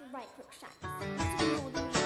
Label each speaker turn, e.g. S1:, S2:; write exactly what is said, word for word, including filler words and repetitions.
S1: comment, rate, click, share. So we know the